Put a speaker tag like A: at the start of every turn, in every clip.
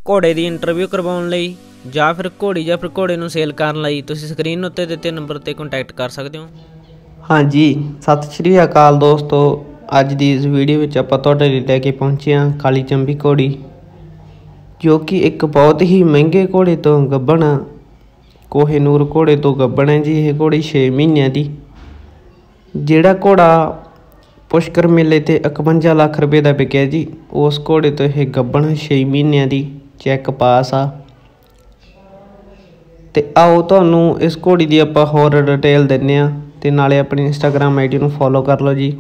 A: ਘੋੜੇ ਦੀ ਇੰਟਰਵਿਊ ਕਰਵਾਉਣ ਲਈ ਜਾਂ ਫਿਰ ਘੋੜੀ ਜਾਂ ਫਿਰ ਘੋੜੇ ਨੂੰ ਸੇਲ ਕਰਨ ਲਈ ਤੁਸੀਂ ਸਕਰੀਨ ਉੱਤੇ ਦਿੱਤੇ ਨੰਬਰ 'ਤੇ ਕੰਟੈਕਟ ਕਰ ਸਕਦੇ ਹੋ।
B: ਹਾਂਜੀ, ਸਤਿ ਸ਼੍ਰੀ ਅਕਾਲ ਦੋਸਤੋ। ਅੱਜ ਦੀ ਇਸ ਵੀਡੀਓ ਵਿੱਚ ਆਪਾਂ ਤੁਹਾਡੇ ਲਈ ਲੈ ਕੇ ਪਹੁੰਚੇ ਹਾਂ ਕਾਲੀ ਚੰਬੀ ਘੋੜੀ, ਜੋ ਕਿ ਇੱਕ ਬਹੁਤ ਹੀ ਮਹਿੰਗੇ ਘੋੜੇ ਤੋਂ ਗੱਭਣ ਕੋਹਿਨੂਰ ਘੋੜੇ ਤੋਂ ਗੱਭਣ ਹੈ ਜੀ। ਇਹ ਘੋੜੀ 6 ਮਹੀਨਿਆਂ ਦੀ, ਜਿਹੜਾ ਘੋੜਾ ਪੁਸ਼ਕਰ ਮੇਲੇ ਤੇ 51 ਲੱਖ ਰੁਪਏ ਦਾ ਵਿਕਿਆ ਜੀ, ਉਸ ਘੋੜੇ ਤੋਂ ਇਹ ਗੱਭਣ 6 ਮਹੀਨਿਆਂ ਦੀ ਚੈੱਕ ਪਾਸ ਆ। ਤੇ ਆਓ ਤੁਹਾਨੂੰ ਇਸ ਘੋੜੀ ਦੀ ਆਪਾਂ ਹੋਰ ਡਿਟੇਲ ਦਿੰਦੇ ਹਾਂ, ਤੇ ਨਾਲੇ ਆਪਣੀ ਇੰਸਟਾਗ੍ਰਾਮ ਆਈਡੀ ਨੂੰ ਫੋਲੋ ਕਰ ਲਓ ਜੀ।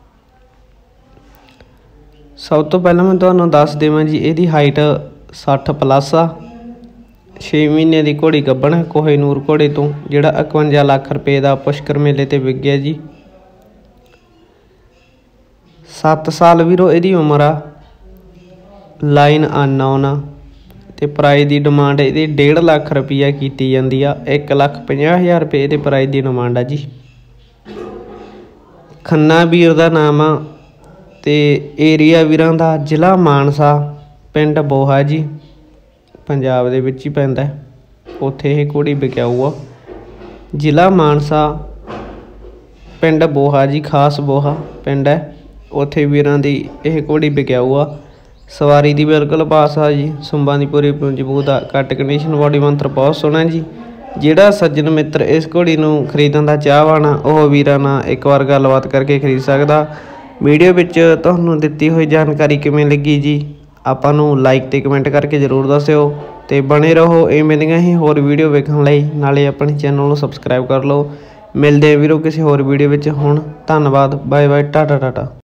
B: ਸਭ ਤੋਂ ਪਹਿਲਾਂ ਮੈਂ ਤੁਹਾਨੂੰ ਦੱਸ ਦੇਵਾਂ ਜੀ, ਇਹਦੀ ਹਾਈਟ 60 ਪਲੱਸ ਆ। 6 ਮਹੀਨੇ ਦੀ ਘੋੜੀ ਗੱਭਣ ਹੈ ਕੋਹਿਨੂਰ ਘੋੜੇ ਤੋਂ, ਜਿਹੜਾ 51 ਲੱਖ ਰੁਪਏ ਦਾ ਪੁਸ਼ਕਰ ਮੇਲੇ ਤੇ ਵਿਕ ਗਿਆ ਜੀ। 7 ਸਾਲ ਵੀਰੋ ਇਹਦੀ ਉਮਰ ਆ। ਲਾਈਨ ਅਨਨੋਨ ਆ ਤੇ ਪ੍ਰਾਈਜ਼ ਦੀ ਡਿਮਾਂਡ ਇਹਦੀ 1.5 ਲੱਖ ਰੁਪਈਆ ਕੀਤੀ ਜਾਂਦੀ ਆ। 1,50,000 ਰੁਪਏ ਇਹਦੇ ਪ੍ਰਾਈਜ਼ ਦੀ ਡਿਮਾਂਡ ਆ ਜੀ। ਖੰਨਾ ਵੀਰ ਦਾ ਨਾਮ ਆ ਤੇ ਏਰੀਆ ਵੀਰਾਂ ਦਾ ਜ਼ਿਲ੍ਹਾ ਮਾਨਸਾ, ਪਿੰਡ ਬੋਹਾ ਜੀ, ਪੰਜਾਬ ਦੇ ਵਿੱਚ ਹੀ ਪੈਂਦਾ। ਉੱਥੇ ਇਹ ਘੋੜੀ ਵਿਕਾਊ ਆ। ਜ਼ਿਲ੍ਹਾ ਮਾਨਸਾ, ਪਿੰਡ ਬੋਹਾ ਜੀ, ਖਾਸ ਬੋਹਾ ਪਿੰਡ ਹੈ, ਉੱਥੇ ਵੀਰਾਂ ਦੀ ਇਹ ਘੋੜੀ ਵਿਕਾਊ ਆ। ਸਵਾਰੀ ਦੀ ਬਿਲਕੁਲ ਪਾਸ ਆ ਜੀ। ਸੁੰਬਾਂ ਦੀ ਪੂਰੀ ਮਜ਼ਬੂਤ ਆ। ਕੱਟ ਕੰਡੀਸ਼ਨ, ਬੋਡੀ ਮੰਤਰ ਬਹੁਤ ਸੋਹਣਾ ਜੀ। ਜਿਹੜਾ ਸੱਜਣ ਮਿੱਤਰ ਇਸ ਘੋੜੀ ਨੂੰ ਖਰੀਦਣ ਦਾ ਚਾਹਵਾਨ ਆ, ਉਹ ਵੀਰਾਂ ਨਾਲ ਇੱਕ ਵਾਰ ਗੱਲਬਾਤ ਕਰਕੇ ਖਰੀਦ ਸਕਦਾ। ਵੀਡੀਓ ਵਿੱਚ ਤੁਹਾਨੂੰ ਦਿੱਤੀ ਹੋਈ ਜਾਣਕਾਰੀ ਕਿਵੇਂ ਲੱਗੀ ਜੀ, ਆਪਾਂ ਨੂੰ ਲਾਈਕ ਤੇ ਕਮੈਂਟ ਕਰਕੇ ਜ਼ਰੂਰ ਦੱਸਿਓ, ਤੇ ਬਣੇ ਰਹੋ ਇਵੇਂ ਦੀਆਂ ਹੀ ਹੋਰ ਵੀਡੀਓ ਵੇਖਣ ਲਈ। ਨਾਲੇ ਆਪਣੇ ਚੈਨਲ ਨੂੰ ਸਬਸਕ੍ਰਾਈਬ ਕਰ ਲਓ। ਮਿਲਦੇ ਆ ਵੀਰੋ ਕਿਸੇ ਹੋਰ ਵੀਡੀਓ ਵਿੱਚ। ਹੁਣ ਧੰਨਵਾਦ, ਬਾਏ ਬਾਏ, ਟਾਟਾ ਟਾਟਾ।